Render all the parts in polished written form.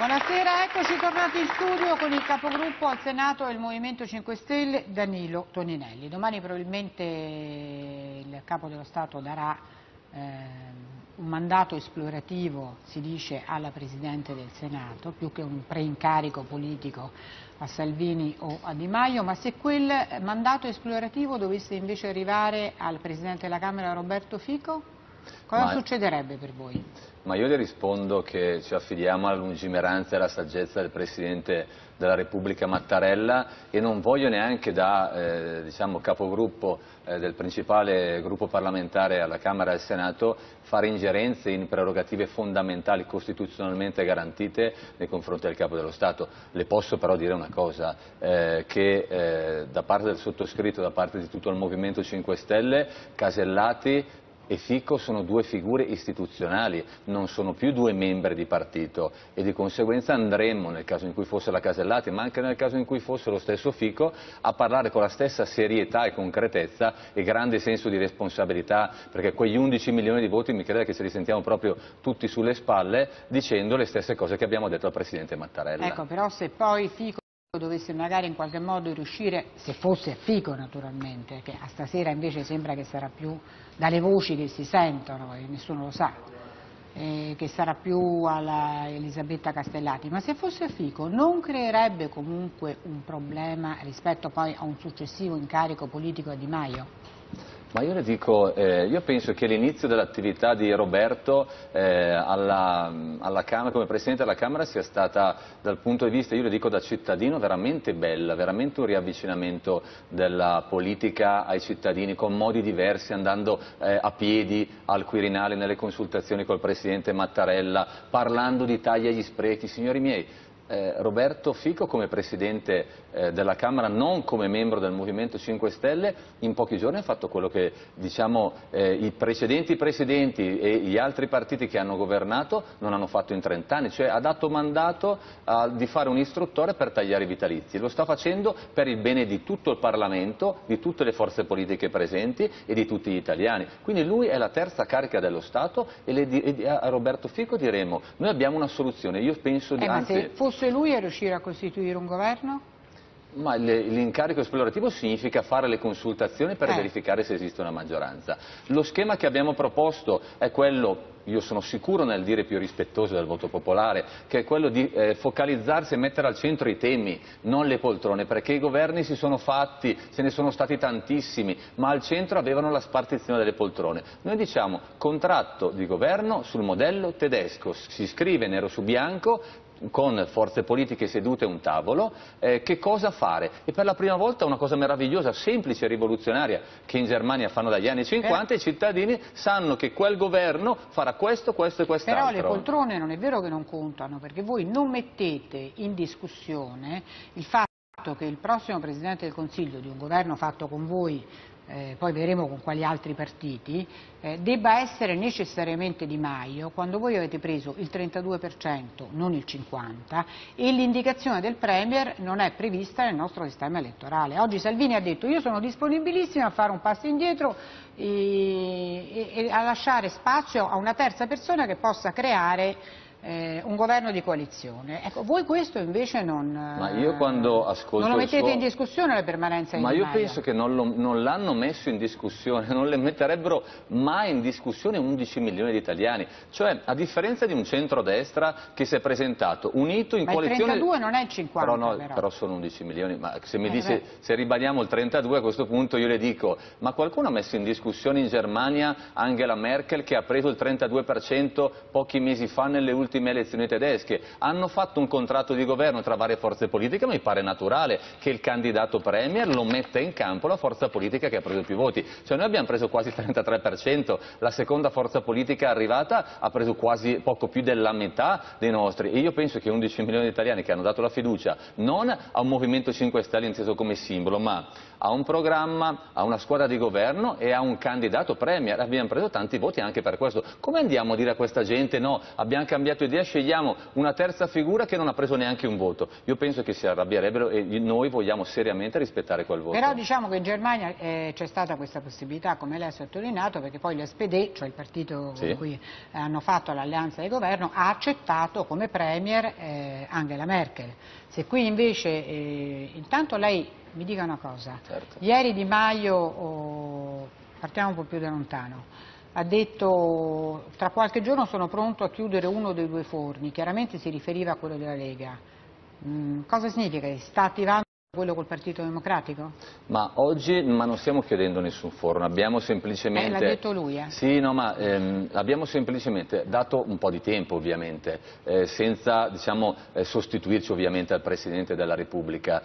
Buonasera, eccoci tornati in studio con il capogruppo al Senato del Movimento 5 Stelle, Danilo Toninelli. Domani probabilmente il Capo dello Stato darà un mandato esplorativo, si dice, alla Presidente del Senato, più che un preincarico politico a Salvini o a Di Maio, ma se quel mandato esplorativo dovesse invece arrivare al Presidente della Camera Roberto Fico, cosa succederebbe per voi? Ma io le rispondo che ci affidiamo alla lungimiranza e alla saggezza del Presidente della Repubblica Mattarella e non voglio neanche da diciamo, capogruppo del principale gruppo parlamentare alla Camera e al Senato fare ingerenze in prerogative fondamentali costituzionalmente garantite nei confronti del Capo dello Stato. Le posso però dire una cosa, che da parte del sottoscritto, da parte di tutto il Movimento 5 Stelle, Casellati e Fico sono due figure istituzionali, non sono più due membri di partito e di conseguenza andremmo, nel caso in cui fosse la Casellati, ma anche nel caso in cui fosse lo stesso Fico, a parlare con la stessa serietà e concretezza e grande senso di responsabilità, perché quegli 11 milioni di voti mi crede che ce li sentiamo proprio tutti sulle spalle dicendo le stesse cose che abbiamo detto al Presidente Mattarella. Ecco, però se poi Fico dovesse magari in qualche modo riuscire, se fosse Fico naturalmente, che a stasera invece sembra che sarà più, dalle voci che si sentono, e nessuno lo sa, che sarà più alla Elisabetta Castellati, ma se fosse Fico non creerebbe comunque un problema rispetto poi a un successivo incarico politico a Di Maio? Ma io le dico, io penso che l'inizio dell'attività di Roberto alla Camera, come Presidente della Camera, sia stata dal punto di vista, io le dico da cittadino, veramente bella, veramente un riavvicinamento della politica ai cittadini con modi diversi, andando a piedi al Quirinale nelle consultazioni col Presidente Mattarella, parlando di tagli agli sprechi. Signori miei, Roberto Fico come Presidente della Camera, non come membro del Movimento 5 Stelle, in pochi giorni ha fatto quello che diciamo, i precedenti presidenti e gli altri partiti che hanno governato non hanno fatto in 30 anni, cioè ha dato mandato di fare un istruttore per tagliare i vitalizi. Lo sta facendo per il bene di tutto il Parlamento, di tutte le forze politiche presenti e di tutti gli italiani. Quindi lui è la terza carica dello Stato e a Roberto Fico diremo noi abbiamo una soluzione. Io penso di Ma se fosse lui a riuscire a costituire un governo? Ma l'incarico esplorativo significa fare le consultazioni per verificare se esiste una maggioranza. Lo schema che abbiamo proposto è quello, io sono sicuro nel dire più rispettoso del voto popolare, che è quello di focalizzarsi e mettere al centro i temi, non le poltrone, perché i governi si sono fatti, ce ne sono stati tantissimi, ma al centro avevano la spartizione delle poltrone. Noi diciamo contratto di governo sul modello tedesco, si scrive nero su bianco, con forze politiche sedute a un tavolo, che cosa fare. E per la prima volta una cosa meravigliosa, semplice e rivoluzionaria, che in Germania fanno dagli anni 50, i cittadini sanno che quel governo farà questo, questo e quest'altro. Però le poltrone non è vero che non contano, perché voi non mettete in discussione il fatto che il prossimo Presidente del Consiglio di un governo fatto con voi, poi vedremo con quali altri partiti, debba essere necessariamente Di Maio, quando voi avete preso il 32%, non il 50%, e l'indicazione del Premier non è prevista nel nostro sistema elettorale. Oggi Salvini ha detto io sono disponibilissimo a fare un passo indietro e a lasciare spazio a una terza persona che possa creare un governo di coalizione. Ecco, voi questo invece non lo mettete in discussione, la permanenza di Di Maio? Ma io penso che non l'hanno messo in discussione, non le metterebbero mai in discussione 11 milioni di italiani. Cioè, a differenza di un centrodestra che si è presentato unito in coalizione... Ma il 32 non è il 50 però sono 11 milioni, ma se mi dice, se ribadiamo il 32 a questo punto io le dico, ma qualcuno ha messo in discussione in Germania Angela Merkel che ha preso il 32% pochi mesi fa nelle ultime elezioni tedesche? Hanno fatto un contratto di governo tra varie forze politiche, mi pare naturale che il candidato premier lo metta in campo la forza politica che ha preso più voti. Cioè noi abbiamo preso quasi il 33%, la seconda forza politica arrivata ha preso quasi poco più della metà dei nostri, e io penso che 11 milioni di italiani che hanno dato la fiducia non a un Movimento 5 Stelle inteso come simbolo, ma a un programma, a una squadra di governo e a un candidato premier. Abbiamo preso tanti voti anche per questo. Come andiamo a dire a questa gente no, abbiamo cambiato cambiato idea, scegliamo una terza figura che non ha preso neanche un voto. Io penso che si arrabbierebbero e noi vogliamo seriamente rispettare quel voto. Però diciamo che in Germania c'è stata questa possibilità, come lei ha sottolineato, perché poi l'SPD, cioè il partito con cui hanno fatto l'alleanza di governo, ha accettato come premier Angela Merkel. Se qui invece, intanto lei mi dica una cosa, certo. Ieri Di Maio, partiamo un po' più da lontano, ha detto tra qualche giorno sono pronto a chiudere uno dei due forni, chiaramente si riferiva a quello della Lega. Cosa significa? Sta attivando quello col Partito Democratico? Ma oggi non stiamo chiudendo nessun forno, abbiamo semplicemente... L'ha detto lui, Sì, no, ma abbiamo semplicemente dato un po' di tempo ovviamente, senza diciamo, sostituirci ovviamente al Presidente della Repubblica,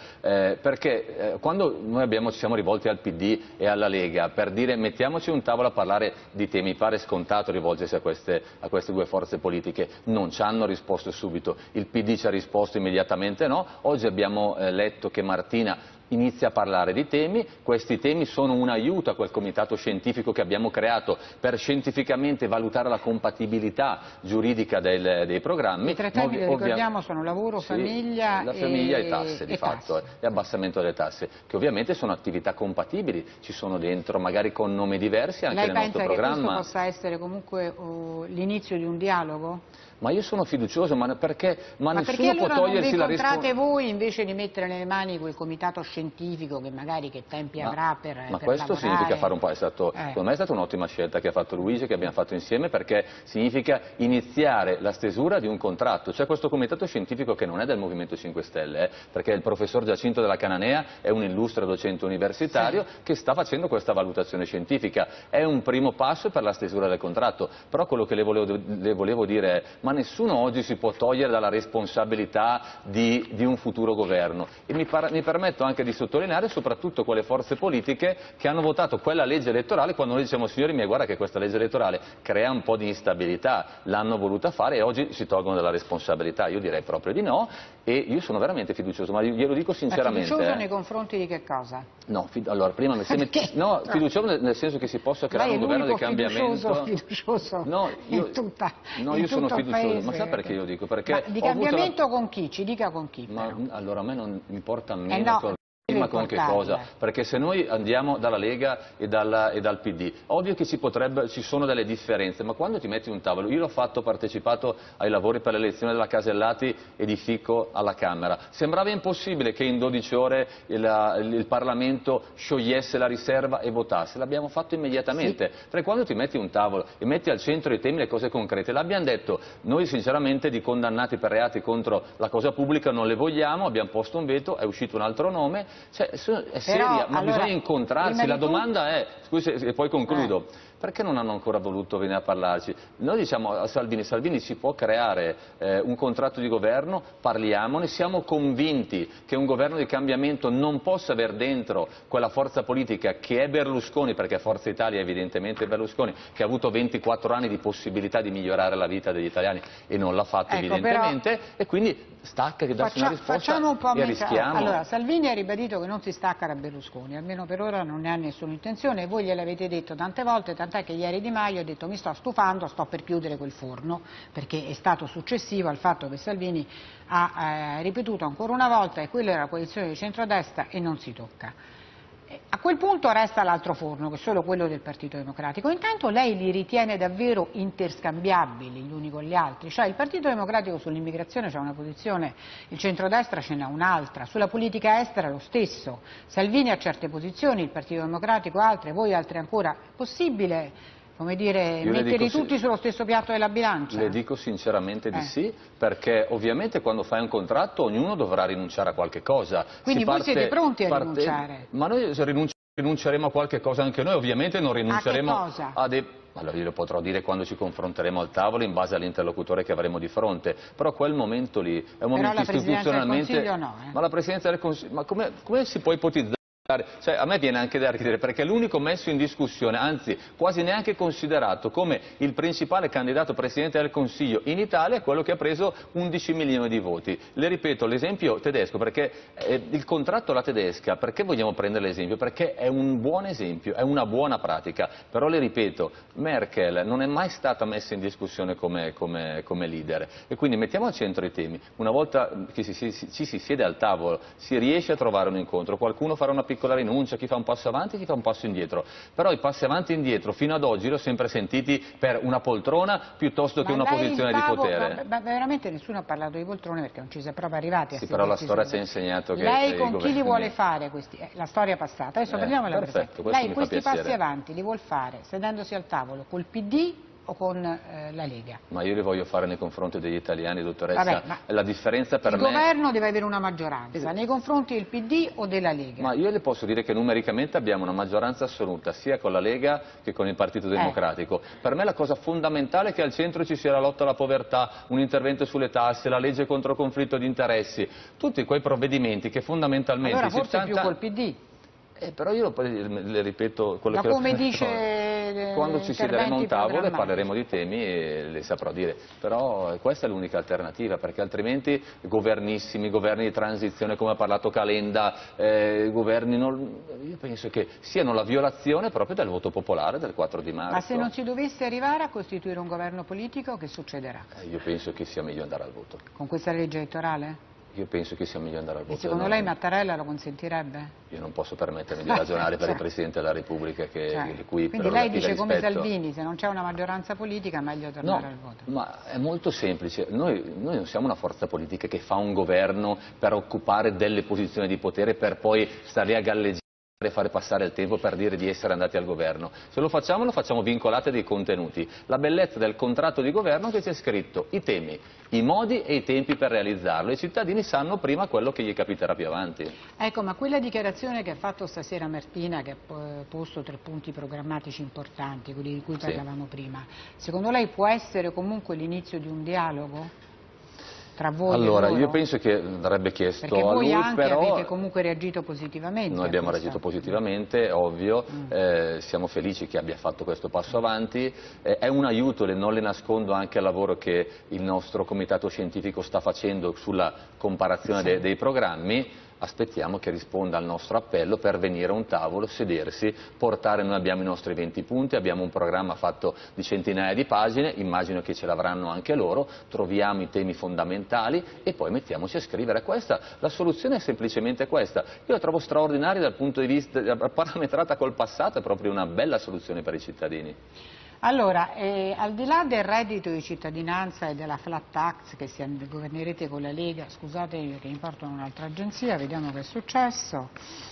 perché quando noi ci siamo rivolti al PD e alla Lega per dire mettiamoci un tavolo a parlare di temi, pare scontato rivolgersi a queste due forze politiche, non ci hanno risposto subito, il PD ci ha risposto immediatamente no, oggi abbiamo letto che Martina inizia a parlare di temi, questi temi sono un aiuto a quel comitato scientifico che abbiamo creato per scientificamente valutare la compatibilità giuridica dei programmi. I tre temi, ricordiamo, sono lavoro, sì, famiglia, la famiglia e tasse di fatto, e abbassamento delle tasse, che ovviamente sono attività compatibili, ci sono dentro magari con nomi diversi anche nel nostro programma. Lei pensa che questo possa essere comunque l'inizio di un dialogo? Ma io sono fiducioso, perché allora nessuno può togliersi la responsabilità. Ma perché allora non vi incontrate voi invece di mettere nelle mani quel comitato scientifico che magari che tempi avrà per Ma questo lavorare? significa fare un po', secondo me è stata un'ottima scelta che ha fatto Luigi, che abbiamo fatto insieme, perché significa iniziare la stesura di un contratto. C'è questo comitato scientifico che non è del Movimento 5 Stelle, perché il professor Giacinto della Cananea è un illustre docente universitario che sta facendo questa valutazione scientifica. È un primo passo per la stesura del contratto, però quello che le volevo dire è ma nessuno oggi si può togliere dalla responsabilità di un futuro governo e mi permetto anche di sottolineare soprattutto quelle forze politiche che hanno votato quella legge elettorale quando noi diciamo signori miei guarda che questa legge elettorale crea un po' di instabilità, l'hanno voluta fare e oggi si tolgono dalla responsabilità, io direi proprio di no e io sono veramente fiducioso, ma glielo dico sinceramente. Ma fiducioso nei confronti di che cosa? No, allora prima no, fiducioso nel senso che si possa creare un governo di cambiamento. Fiducioso no, io sono fiducioso. Ma sa perché io dico? Perché di cambiamento con chi? Ci dica con chi. Allora a me non importa meno ma con che cosa? Perché se noi andiamo dalla Lega e dal PD, ovvio che ci sono delle differenze, ma quando ti metti un tavolo, io ho partecipato ai lavori per l'elezione della Casellati e di Fico alla Camera, sembrava impossibile che in 12 ore il Parlamento sciogliesse la riserva e votasse, l'abbiamo fatto immediatamente, perché quando ti metti un tavolo e metti al centro i temi le cose concrete, l'abbiamo detto, noi sinceramente di condannati per reati contro la cosa pubblica non le vogliamo, abbiamo posto un veto, è uscito un altro nome, cioè, è seria, ma allora, bisogna incontrarsi, la domanda è, scusi e poi concludo, perché non hanno ancora voluto venire a parlarci? Noi diciamo a Salvini si può creare un contratto di governo, parliamone, siamo convinti che un governo di cambiamento non possa aver dentro quella forza politica che è Berlusconi, perché Forza Italia è evidentemente Berlusconi, che ha avuto 24 anni di possibilità di migliorare la vita degli italiani e non l'ha fatto evidentemente, e quindi stacca che darsi una risposta e rischiamo. Allora, Salvini ha ribadito che non si stacca da Berlusconi, almeno per ora non ne ha nessuna intenzione, e voi gliel'avete detto tante volte, tant'è che ieri Di Maio ha detto mi sto stufando, sto per chiudere quel forno, perché è stato successivo al fatto che Salvini ha ripetuto ancora una volta che quella era la coalizione di centrodestra e non si tocca. A quel punto resta l'altro forno, che è solo quello del Partito Democratico. Intanto lei li ritiene davvero interscambiabili gli uni con gli altri? Cioè il Partito Democratico sull'immigrazione c'ha una posizione, il centrodestra ce n'ha un'altra, sulla politica estera lo stesso. Salvini ha certe posizioni, il Partito Democratico altre, voi altre ancora. È possibile, come dire, metterli tutti sullo stesso piatto della bilancia? Le dico sinceramente di sì, perché ovviamente quando fai un contratto ognuno dovrà rinunciare a qualche cosa. Quindi voi siete pronti a rinunciare? Ma noi rinunceremo a qualche cosa anche noi, ovviamente non rinunceremo a dei... Allora io lo potrò dire quando ci confronteremo al tavolo in base all'interlocutore che avremo di fronte, però quel momento lì è un momento istituzionalmente... Però la Presidenza del Consiglio no, Ma la Presidenza del Consiglio, ma come si può ipotizzare Cioè, a me viene anche da ridere, perché l'unico messo in discussione, anzi quasi neanche considerato come il principale candidato Presidente del Consiglio in Italia è quello che ha preso 11 milioni di voti. Le ripeto l'esempio tedesco, perché il contratto alla tedesca, perché vogliamo prendere l'esempio? Perché è un buon esempio, è una buona pratica, però le ripeto, Merkel non è mai stata messa in discussione come leader, e quindi mettiamo al centro i temi. Una volta che ci si siede al tavolo, si riesce a trovare un incontro, qualcuno farà una piccola rinuncia, chi fa un passo avanti, chi fa un passo indietro, però i passi avanti e indietro fino ad oggi li ho sempre sentiti per una poltrona piuttosto che una posizione di potere. Ma veramente nessuno ha parlato di poltrone, perché non ci si è proprio arrivati a sì, però la storia ci ha insegnato che lei con chi li vuole fare questi, la storia passata, adesso prendiamo la presente. Lei questi passi avanti li vuol fare sedendosi al tavolo col PD o con la Lega? Ma io li voglio fare nei confronti degli italiani, dottoressa. Vabbè, la differenza per me... Il governo deve avere una maggioranza nei confronti del PD o della Lega? Ma io le posso dire che numericamente abbiamo una maggioranza assoluta, sia con la Lega che con il Partito Democratico. Per me la cosa fondamentale è che al centro ci sia la lotta alla povertà, un intervento sulle tasse, la legge contro il conflitto di interessi, tutti quei provvedimenti che fondamentalmente... Allora forse più col PD? Però io le ripeto quello ma che come dice quando ci siederemo a un tavolo e parleremo di temi e le saprò dire, però questa è l'unica alternativa, perché altrimenti governissimi, governi di transizione come ha parlato Calenda, governi io penso che siano la violazione proprio del voto popolare del 4 di marzo. Ma se non si dovesse arrivare a costituire un governo politico, che succederà? Io penso che sia meglio andare al voto. Con questa legge elettorale? Io penso che sia meglio andare al voto. E secondo lei Mattarella lo consentirebbe? Io non posso permettermi di ragionare per il Presidente della Repubblica, di cui quindi lei dice come Salvini, se non c'è una maggioranza politica è meglio tornare al voto. Ma è molto semplice, noi non siamo una forza politica che fa un governo per occupare delle posizioni di potere per poi stare lì a galleggiare e fare passare il tempo per dire di essere andati al governo. Se lo facciamo vincolati a dei contenuti. La bellezza del contratto di governo è che c'è scritto i temi, i modi e i tempi per realizzarlo. I cittadini sanno prima quello che gli capiterà più avanti. Ecco, ma quella dichiarazione che ha fatto stasera Martina, che ha posto 3 punti programmatici importanti, quelli di cui parlavamo prima, secondo lei può essere comunque l'inizio di un dialogo? Tra voi allora, e loro? io penso che andrebbe chiesto perché a lui, voi anche però... avete comunque reagito positivamente. Noi abbiamo reagito positivamente, ovvio, siamo felici che abbia fatto questo passo avanti, è un aiuto, non le nascondo, anche al lavoro che il nostro comitato scientifico sta facendo sulla comparazione dei programmi. Aspettiamo che risponda al nostro appello per venire a un tavolo, sedersi, portare, noi abbiamo i nostri 20 punti, abbiamo un programma fatto di centinaia di pagine, immagino che ce l'avranno anche loro, troviamo i temi fondamentali e poi mettiamoci a scrivere. La soluzione è semplicemente questa. Io la trovo straordinaria dal punto di vista, parametrata col passato, è proprio una bella soluzione per i cittadini. Allora, al di là del reddito di cittadinanza e della flat tax che governerete con la Lega, scusate che mi portano un'altra agenzia, vediamo che è successo.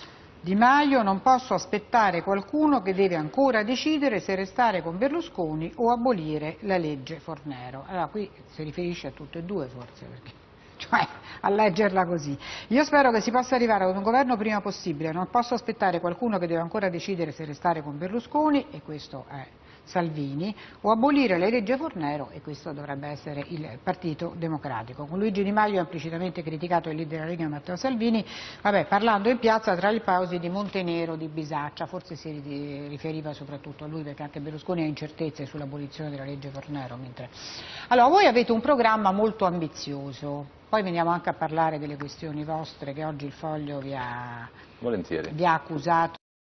Di Maio: non posso aspettare qualcuno che deve ancora decidere se restare con Berlusconi o abolire la legge Fornero. Allora qui si riferisce a tutte e due forse, perché... cioè a leggerla così. Io spero che si possa arrivare ad un governo prima possibile, non posso aspettare qualcuno che deve ancora decidere se restare con Berlusconi, e questo è Salvini, o abolire la legge Fornero, e questo dovrebbe essere il Partito Democratico. Con Luigi Di Maio ha implicitamente criticato il leader della Lega Matteo Salvini, parlando in piazza tra le pausi di Montenero, di Bisaccia, forse si riferiva soprattutto a lui, perché anche Berlusconi ha incertezze sull'abolizione della legge Fornero. Allora, voi avete un programma molto ambizioso, poi veniamo anche a parlare delle questioni vostre che oggi il Foglio vi ha accusato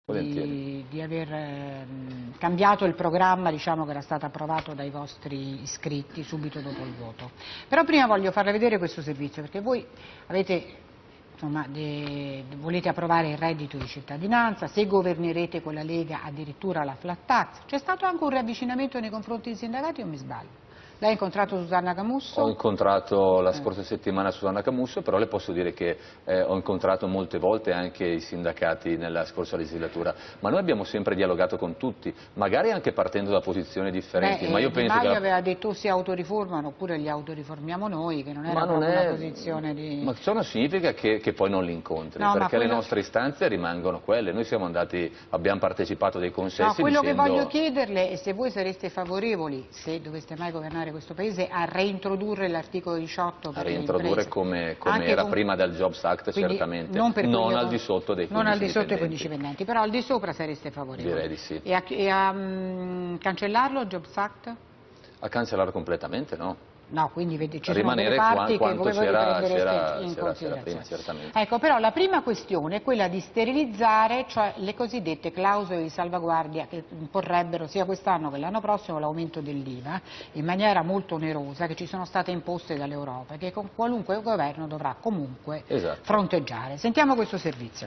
di aver cambiato il programma, diciamo, che era stato approvato dai vostri iscritti subito dopo il voto. Però prima voglio farle vedere questo servizio, perché voi avete, insomma, volete approvare il reddito di cittadinanza, se governerete con la Lega addirittura la flat tax. C'è stato anche un riavvicinamento nei confronti dei sindacati o mi sbaglio? Lei ha incontrato Susanna Camusso? Ho incontrato la scorsa settimana Susanna Camusso, però le posso dire che ho incontrato molte volte anche i sindacati nella scorsa legislatura, ma noi abbiamo sempre dialogato con tutti, magari anche partendo da posizioni differenti. Ma io penso Di Maio aveva detto o si autoriformano oppure li autoriformiamo noi, che non era proprio una posizione di... Ma ciò non significa che poi non li incontri, perché le nostre istanze rimangono quelle. Noi abbiamo partecipato a dei consessi. No, quello che voglio chiederle è se voi sareste favorevoli, se doveste mai governare questo Paese a reintrodurre l'articolo 18 per a reintrodurre come era prima del Jobs Act, certamente, non al di sotto dei 15 dipendenti, però al di sopra sareste favorevoli? Direi di sì. E a cancellarlo il Jobs Act? A cancellarlo completamente no. No, quindi ci rimanere sono parti che quanto voi c'era in considerazione. prima, certamente. Ecco, però la prima questione è quella di sterilizzare, cioè le cosiddette clausole di salvaguardia che imporrebbero sia quest'anno che l'anno prossimo l'aumento dell'IVA in maniera molto onerosa, che ci sono state imposte dall'Europa, che con qualunque governo dovrà comunque fronteggiare. Sentiamo questo servizio.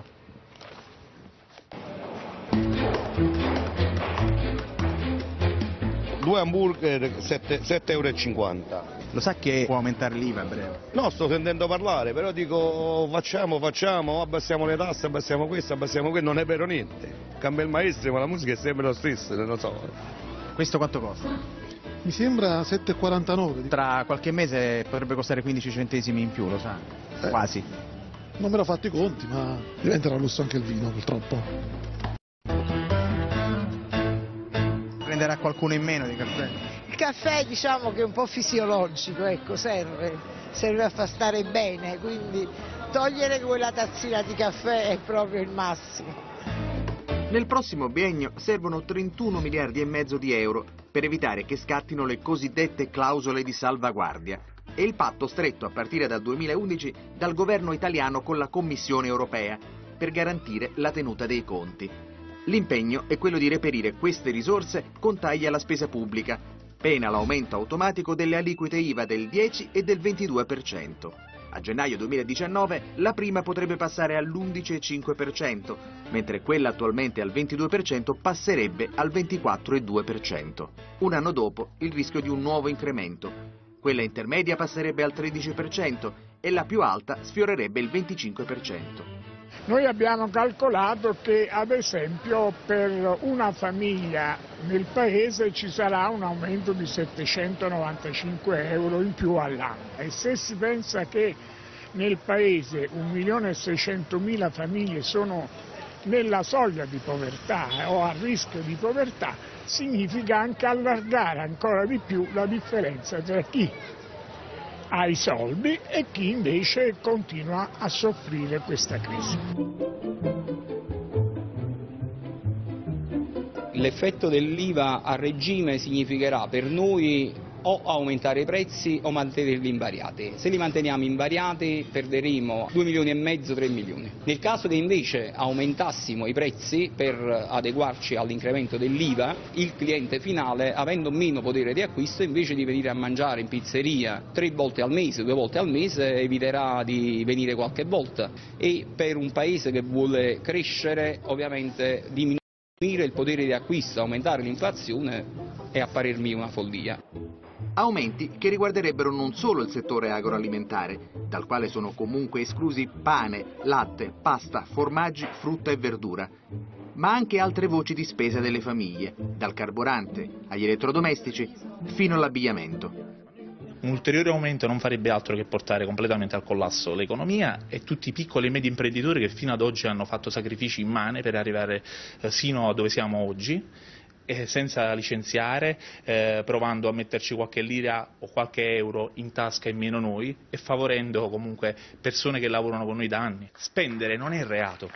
Due hamburger 7,50 €. Lo sa che può aumentare l'IVA a breve? No, sto sentendo parlare, però dico facciamo, abbassiamo le tasse, abbassiamo questo, abbassiamo quello, non è vero niente. Cambia il maestro, ma la musica è sempre lo stesso, non lo so. Questo quanto costa? Mi sembra 7,49. Tra qualche mese potrebbe costare 15 centesimi in più, lo sa? Quasi. Non me l'ho fatto i conti, ma diventerà lusso anche il vino, purtroppo. Prenderà qualcuno in meno di caffè? Il caffè diciamo che è un po' fisiologico, ecco, serve a far stare bene, quindi togliere quella tazzina di caffè è proprio il massimo. Nel prossimo biennio servono 31 miliardi e mezzo di euro per evitare che scattino le cosiddette clausole di salvaguardia e il patto stretto a partire dal 2011 dal governo italiano con la Commissione europea per garantire la tenuta dei conti. L'impegno è quello di reperire queste risorse con tagli alla spesa pubblica, pena l'aumento automatico delle aliquote IVA del 10 e del 22%. A gennaio 2019 la prima potrebbe passare all'11,5%, mentre quella attualmente al 22% passerebbe al 24,2%. Un anno dopo il rischio di un nuovo incremento. Quella intermedia passerebbe al 13% e la più alta sfiorerebbe il 25%. Noi abbiamo calcolato che ad esempio per una famiglia nel paese ci sarà un aumento di 795 euro in più all'anno e se si pensa che nel paese 1.600.000 famiglie sono nella soglia di povertà o a rischio di povertà, significa anche allargare ancora di più la differenza tra chi ha i soldi e chi invece continua a soffrire questa crisi. L'effetto dell'IVA a regime significherà per noi o aumentare i prezzi o mantenerli invariati. Se li manteniamo invariati perderemo 2 milioni e mezzo, 3 milioni. Nel caso che invece aumentassimo i prezzi per adeguarci all'incremento dell'IVA, il cliente finale, avendo meno potere di acquisto, invece di venire a mangiare in pizzeria 3 volte al mese, 2 volte al mese, eviterà di venire qualche volta. E per un paese che vuole crescere, ovviamente diminuire il potere di acquisto, aumentare l'inflazione è a parermi una follia. Aumenti che riguarderebbero non solo il settore agroalimentare, dal quale sono comunque esclusi pane, latte, pasta, formaggi, frutta e verdura, ma anche altre voci di spesa delle famiglie, dal carburante agli elettrodomestici fino all'abbigliamento. Un ulteriore aumento non farebbe altro che portare completamente al collasso l'economia e tutti i piccoli e medi imprenditori che fino ad oggi hanno fatto sacrifici immani per arrivare sino a dove siamo oggi, senza licenziare, provando a metterci qualche lira o qualche euro in tasca in meno noi e favorendo comunque persone che lavorano con noi da anni. Spendere non è reato.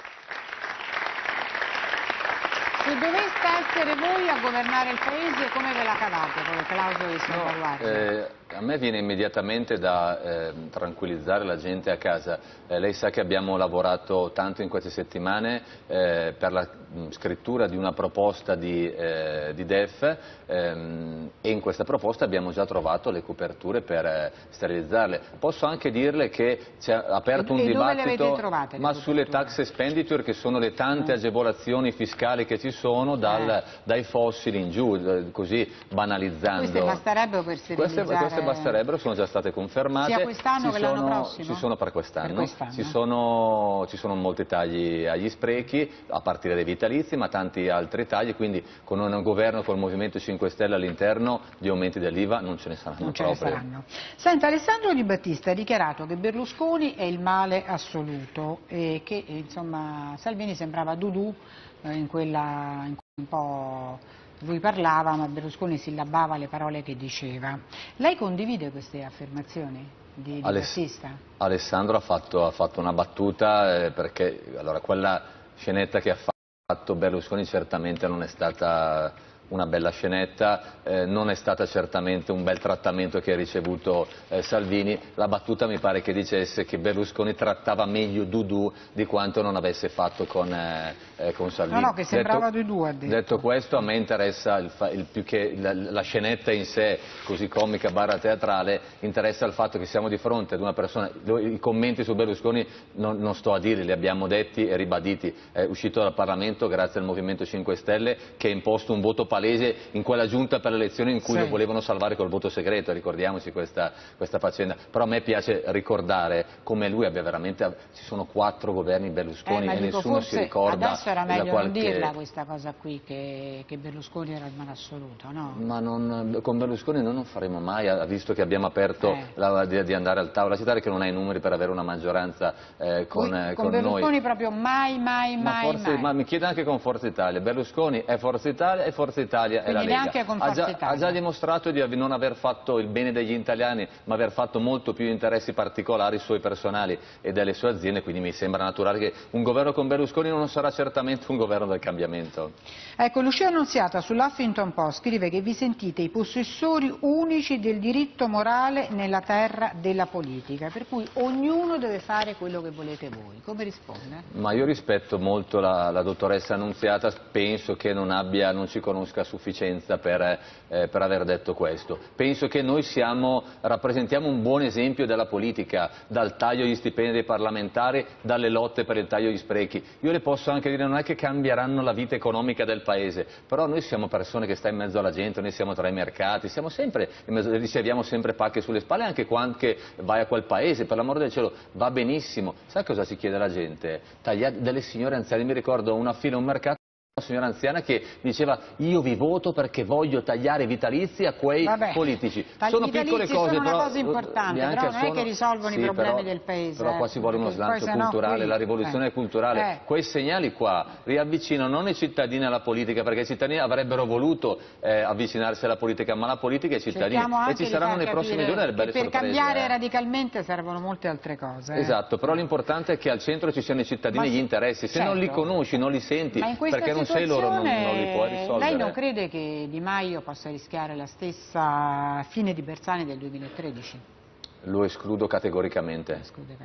Se doveste essere voi a governare il Paese, come ve la cavate con le clausole di salvaguardia? A me viene immediatamente da tranquillizzare la gente a casa. Lei sa che abbiamo lavorato tanto in queste settimane per la scrittura di una proposta di DEF e in questa proposta abbiamo già trovato le coperture per sterilizzarle. Posso anche dirle che si è aperto un dibattito ma sulle tax expenditure, che sono le tante agevolazioni fiscali che ci sono dai fossili in giù, così banalizzando. Queste basterebbero per sterilizzare? Queste basterebbero, sono già state confermate. Sia quest'anno che l'anno prossimo? Ci sono per quest'anno. Ci sono molti tagli agli sprechi, a partire dai vitalizi, ma tanti altri tagli, quindi con un governo con il Movimento 5 Stelle all'interno di aumenti dell'IVA non ce ne saranno non proprio. Ce ne saranno. Senta, Alessandro Di Battista ha dichiarato che Berlusconi è il male assoluto e che insomma Salvini sembrava Dudu in un po' lui parlava ma Berlusconi sillabava le parole che diceva. Lei condivide queste affermazioni di Battista? Alessandro ha fatto una battuta perché allora, quella scenetta che ha fatto Berlusconi certamente non è stata una bella scenetta, non è stata certamente un bel trattamento che ha ricevuto Salvini. La battuta mi pare che dicesse che Berlusconi trattava meglio Dudu di quanto non avesse fatto con Salvini. No, che sembrava Dudu, ha detto. Detto questo, a me interessa più che la scenetta in sé, così comica barra teatrale, interessa il fatto che siamo di fronte ad una persona, i commenti su Berlusconi non sto a dirli, li abbiamo detti e ribaditi, è uscito dal Parlamento grazie al Movimento 5 Stelle che ha imposto un voto palese in quella giunta per le elezioni in cui lo volevano salvare col voto segreto, ricordiamoci questa faccenda. Però a me piace ricordare come lui abbia veramente, ci sono 4 governi Berlusconi e nessuno si ricorda. Adesso era meglio non dirla questa cosa qui, che Berlusconi era il male assoluto, no? Ma con Berlusconi noi non faremo mai, visto che abbiamo aperto di andare al tavolo, la città che non ha i numeri per avere una maggioranza con Berlusconi noi. Proprio mai. Ma mi chiede anche con Forza Italia, Berlusconi è Forza Italia e Forza Italia è la Lega. Neanche con Forza Italia. Ha già dimostrato di non aver fatto il bene degli italiani, ma aver fatto molto più interessi particolari suoi personali e delle sue aziende, quindi mi sembra naturale che un governo con Berlusconi non sarà certamente un governo del cambiamento. Ecco, Lucia Annunziata sull'Huffington Post scrive che vi sentite i possessori unici del diritto morale nella terra della politica, per cui ognuno deve fare quello che volete voi. Come risponde? Ma io rispetto molto la dottoressa Annunziata, penso che non ci conosca a sufficienza per aver detto questo. Penso che noi rappresentiamo un buon esempio della politica, dal taglio agli stipendi dei parlamentari, dalle lotte per il taglio agli sprechi. Io le posso anche dire, non è che cambieranno la vita economica del Paese, però noi siamo persone che stanno in mezzo alla gente, noi siamo tra i mercati, siamo sempre in mezzo, riceviamo sempre pacche sulle spalle, anche quando vai a quel paese, per l'amor del cielo, va benissimo. Sai cosa si chiede alla gente? Delle signore anziane, mi ricordo una fila a un mercato, una signora anziana che diceva io vi voto perché voglio tagliare i vitalizi a quei politici. Sono piccole cose, sono una cosa importante, però non è che risolvono i problemi del Paese. Però qua ci vuole uno slancio culturale, la rivoluzione culturale. Quei segnali qua riavvicinano non i cittadini alla politica, perché i cittadini avrebbero voluto avvicinarsi alla politica, ma la politica e i cittadini. E ci saranno nei prossimi giorni delle belle sorprese. Per cambiare radicalmente servono molte altre cose. Esatto, però l'importante è che al centro ci siano i cittadini e gli interessi. Se non li conosci, non li senti, perché non sei loro, non li puoi risolvere. Lei non crede che Di Maio possa rischiare la stessa fine di Bersani del 2013? Lo escludo categoricamente.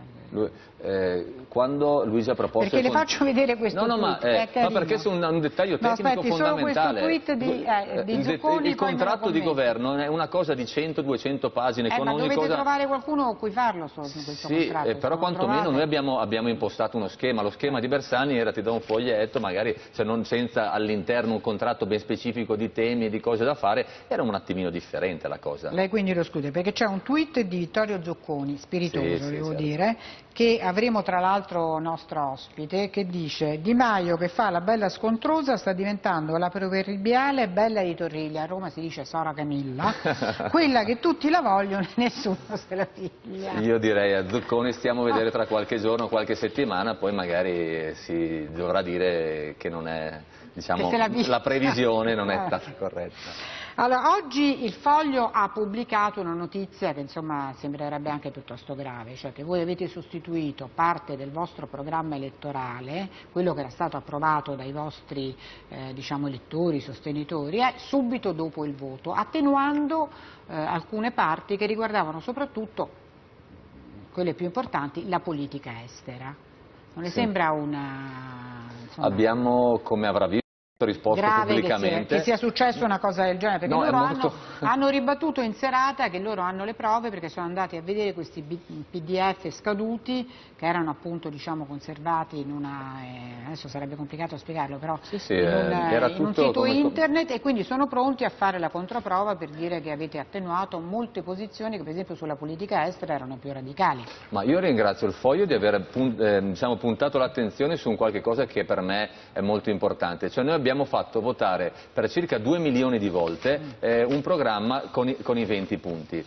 Quando Luigi ha proposto... Perché le faccio vedere questo tweet, ma perché su un dettaglio tecnico fondamentale. Solo questo tweet di Zucconi, il contratto di governo è una cosa di 100-200 pagine. Con ma ogni dovete cosa... trovare qualcuno con cui farlo questo contratto. Sì, però quantomeno noi abbiamo impostato uno schema. Lo schema di Bersani era ti do un foglietto, magari senza all'interno un contratto ben specifico di temi e di cose da fare, era un attimino differente la cosa. Lei quindi lo esclude, perché c'è un tweet di Vittorio Zucconi, spiritoso devo dire, che avremo tra l'altro nostro ospite, che dice Di Maio che fa la bella scontrosa sta diventando la proverbiale bella di Torriglia, a Roma si dice Sora Camilla, quella che tutti la vogliono e nessuno se la piglia. Io direi a Zucconi stiamo a vedere tra qualche giorno, qualche settimana, poi magari si dovrà dire che non è, diciamo, la previsione non è stata corretta. Allora, oggi il Foglio ha pubblicato una notizia che insomma sembrerebbe anche piuttosto grave, cioè che voi avete sostituito parte del vostro programma elettorale, quello che era stato approvato dai vostri diciamo, elettori, sostenitori, subito dopo il voto, attenuando alcune parti che riguardavano soprattutto, quelle più importanti, la politica estera. Non le sembra una... Insomma, abbiamo, come avrà visto, risposto grave pubblicamente che sia successo una cosa del genere, perché loro hanno ribattuto in serata che loro hanno le prove perché sono andati a vedere questi PDF scaduti che erano appunto diciamo conservati in una, adesso sarebbe complicato spiegarlo, però in un sito internet, e quindi sono pronti a fare la controprova per dire che avete attenuato molte posizioni che per esempio sulla politica estera erano più radicali. Ma io ringrazio il Foglio di aver diciamo, puntato l'attenzione su un qualche cosa che per me è molto importante, cioè noi abbiamo fatto votare per circa 2 milioni di volte un programma con i 20 punti.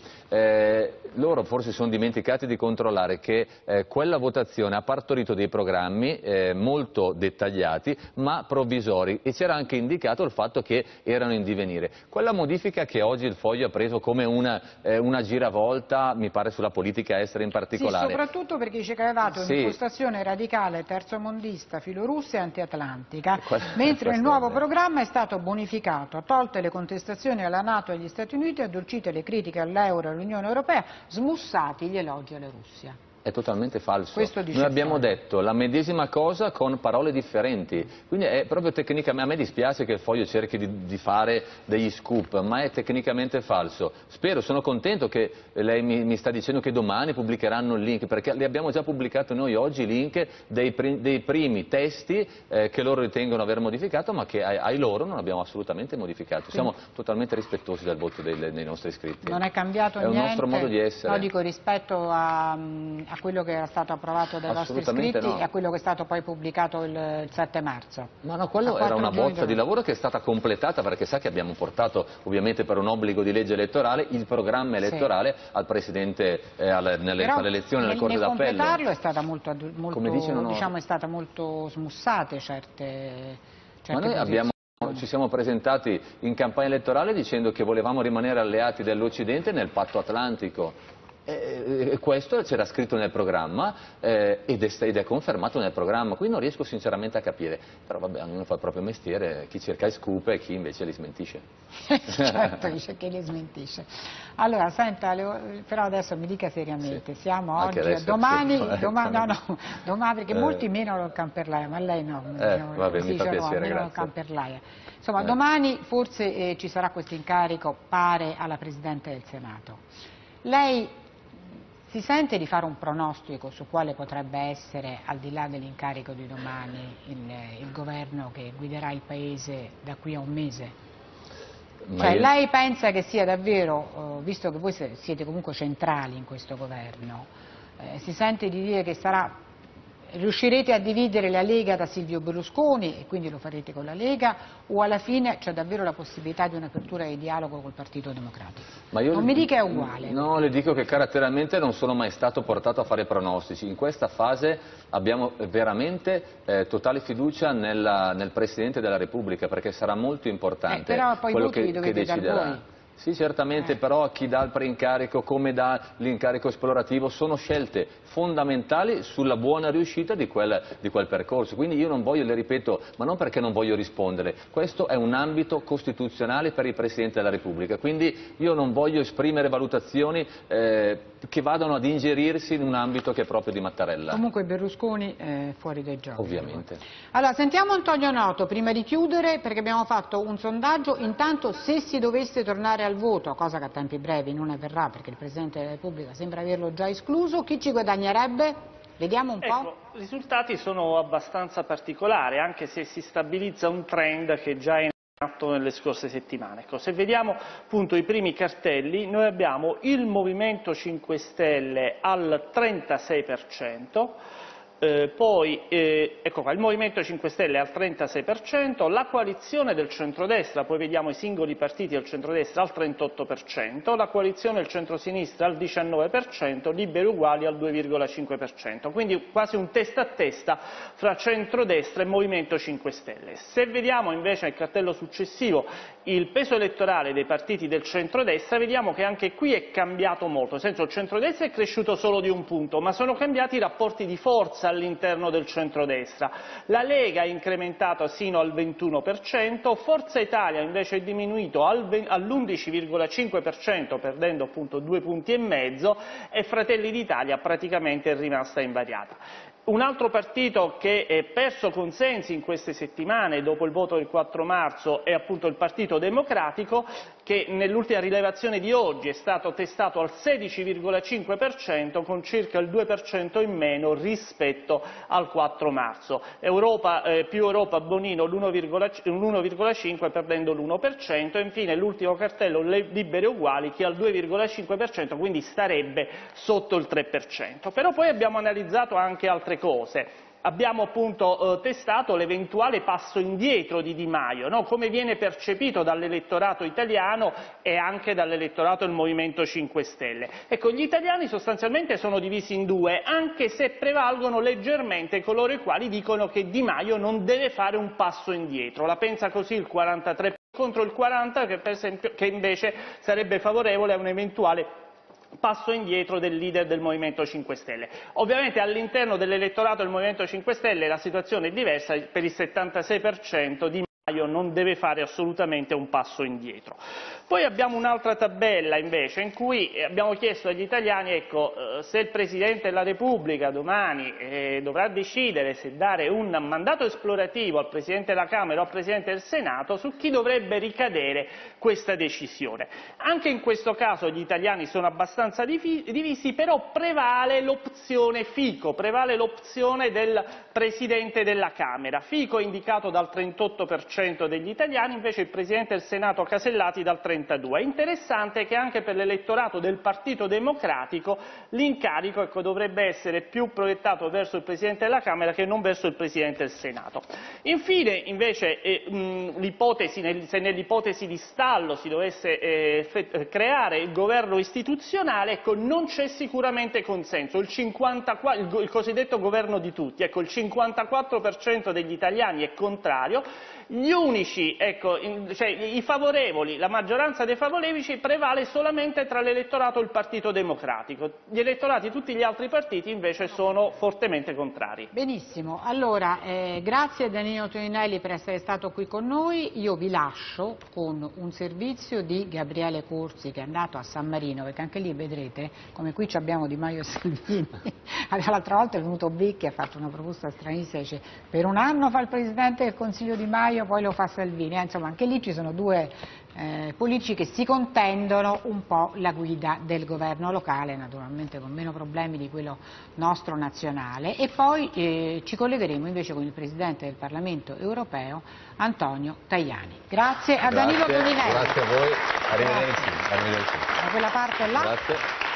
Loro forse sono dimenticati di controllare che quella votazione ha partorito dei programmi molto dettagliati ma provvisori, e c'era anche indicato il fatto che erano in divenire. Quella modifica che oggi il Foglio ha preso come una giravolta, mi pare sulla politica estera in particolare. Sì, soprattutto perché dice che avevate un'impostazione radicale, terzomondista, filorussa e antiatlantica, mentre il nuovo programma è stato bonificato, tolte le contestazioni alla NATO e agli Stati Uniti, addolcite le critiche all'euro e all'Unione Europea, smussati gli elogi alla Russia. È totalmente falso. Noi abbiamo detto la medesima cosa con parole differenti, quindi è proprio tecnicamente, a me dispiace che il Foglio cerchi di fare degli scoop, ma è tecnicamente falso. Sono contento che lei mi sta dicendo che domani pubblicheranno il link, perché li abbiamo già pubblicato noi oggi, i link dei primi testi che loro ritengono aver modificato, ma che ai loro non abbiamo assolutamente modificato. Siamo totalmente rispettosi del voto dei nostri iscritti. Non è cambiato niente? È un nostro modo di essere. No, dico rispetto a quello che era stato approvato dai vostri iscritti e a quello che è stato poi pubblicato il 7 marzo. Ma no, quello era una bozza di lavoro che è stata completata, perché sa che abbiamo portato, ovviamente per un obbligo di legge elettorale, il programma elettorale al Presidente alle elezioni nel corso d'appello. Nel completarlo è stata molto diciamo, è stata molto smussate certe Ma noi ci siamo presentati in campagna elettorale dicendo che volevamo rimanere alleati dell'Occidente nel patto atlantico. Questo c'era scritto nel programma ed è confermato nel programma, qui non riesco sinceramente a capire, però vabbè, ognuno fa il proprio mestiere, chi cerca i scoop e chi invece li smentisce. Certo, dice che li smentisce. Allora, senta, però adesso mi dica seriamente, siamo oggi, domani, perché molti meno il Camperlaia, ma lei no, vabbè, mi fa piacere, grazie. Camperlaia. Insomma, domani forse ci sarà questo incarico, pare, alla Presidente del Senato. Lei si sente di fare un pronostico su quale potrebbe essere, al di là dell'incarico di domani, il governo che guiderà il Paese da qui a un mese? Cioè, lei pensa che sia davvero, visto che voi siete comunque centrali in questo governo, si sente di dire che riuscirete a dividere la Lega da Silvio Berlusconi e quindi lo farete con la Lega, o alla fine c'è davvero la possibilità di un'apertura di dialogo col Partito Democratico? Non mi dica è uguale. No, le dico che caratterialmente non sono mai stato portato a fare pronostici. In questa fase abbiamo veramente totale fiducia nel Presidente della Repubblica, perché sarà molto importante però poi quello che deciderà. Voi. Sì, certamente, però chi dà il preincarico, come dà l'incarico esplorativo, sono scelte fondamentali sulla buona riuscita di quel percorso. Quindi io non voglio, le ripeto, ma non perché non voglio rispondere, questo è un ambito costituzionale per il Presidente della Repubblica, quindi io non voglio esprimere valutazioni che vadano ad ingerirsi in un ambito che è proprio di Mattarella. Comunque Berlusconi è fuori dai giochi. Ovviamente. Allora, sentiamo Antonio Noto, prima di chiudere, perché abbiamo fatto un sondaggio, intanto se si dovesse tornare al voto, cosa che a tempi brevi non avverrà perché il Presidente della Repubblica sembra averlo già escluso, chi ci guadagnerebbe? Vediamo un po'. I risultati sono abbastanza particolari, anche se si stabilizza un trend che già è in atto nelle scorse settimane. Ecco, se vediamo appunto i primi cartelli, noi abbiamo il Movimento 5 Stelle al 36%, poi ecco qua, il Movimento 5 Stelle al 36%, la coalizione del centrodestra, poi vediamo i singoli partiti del centrodestra al 38%, la coalizione del centrosinistra al 19%, Liberi Uguali al 2,5%, quindi quasi un testa a testa fra centrodestra e Movimento 5 Stelle. Se vediamo invece nel cartello successivo il peso elettorale dei partiti del centrodestra, vediamo che anche qui è cambiato molto, nel senso il centrodestra è cresciuto solo di un punto, ma sono cambiati i rapporti di forza all'interno del centrodestra. La Lega è incrementata sino al 21%, Forza Italia invece è diminuito all'11,5%, perdendo appunto 2,5 punti, e Fratelli d'Italia praticamente è rimasta invariata. Un altro partito che ha perso consensi in queste settimane dopo il voto del 4 marzo è appunto il Partito Democratico, che nell'ultima rilevazione di oggi è stato testato al 16,5% con circa il 2% in meno rispetto al 4 marzo. Più Europa Bonino l'1,5% perdendo l'1%, e infine l'ultimo cartello Liberi Uguali che al 2,5%, quindi starebbe sotto il 3%. Però poi abbiamo analizzato anche altre cose. abbiamo appunto testato l'eventuale passo indietro di Di Maio, no? Come viene percepito dall'elettorato italiano e anche dall'elettorato del Movimento 5 Stelle. Ecco, gli italiani sostanzialmente sono divisi in due, anche se prevalgono leggermente coloro i quali dicono che Di Maio non deve fare un passo indietro. La pensa così il 43% contro il 40% che, per esempio, che invece sarebbe favorevole a un eventuale passo indietro del leader del Movimento 5 Stelle. Ovviamente all'interno dell'elettorato del Movimento 5 Stelle la situazione è diversa, per il 76% Di Maio non deve fare assolutamente un passo indietro. Poi abbiamo un'altra tabella invece in cui abbiamo chiesto agli italiani, ecco, se il Presidente della Repubblica domani dovrà decidere se dare un mandato esplorativo al Presidente della Camera o al Presidente del Senato, su chi dovrebbe ricadere questa decisione. Anche in questo caso gli italiani sono abbastanza divisi, però prevale l'opzione Fico, prevale l'opzione del Presidente della Camera. Fico è indicato dal 38% degli italiani, invece il Presidente del Senato Casellati dal 32%. È interessante che anche per l'elettorato del Partito Democratico l'incarico, ecco, dovrebbe essere più proiettato verso il Presidente della Camera che non verso il Presidente del Senato. Infine, invece, se nell'ipotesi di stallo si dovesse creare il governo istituzionale, ecco, non c'è sicuramente consenso. Il cosiddetto governo di tutti, ecco, il 54% degli italiani è contrario. Gli unici, ecco, cioè i favorevoli, la maggioranza dei favorevoli prevale solamente tra l'elettorato del Partito Democratico. Gli elettorati di tutti gli altri partiti invece sono fortemente contrari. Benissimo, allora grazie a Danilo Toninelli per essere stato qui con noi. Io vi lascio con un servizio di Gabriele Corsi, che è andato a San Marino, perché anche lì vedrete come qui abbiamo Di Maio e Salvini. L'altra volta è venuto Becchi e ha fatto una proposta stranissima, dice per un anno fa il Presidente del Consiglio Di Maio, poi lo fa Salvini, insomma anche lì ci sono due politici che si contendono un po' la guida del governo locale, naturalmente con meno problemi di quello nostro nazionale, e poi ci collegheremo invece con il Presidente del Parlamento europeo Antonio Tajani. Grazie a Danilo Toninelli. Grazie a voi, arrivederci. Da quella parte là. Grazie.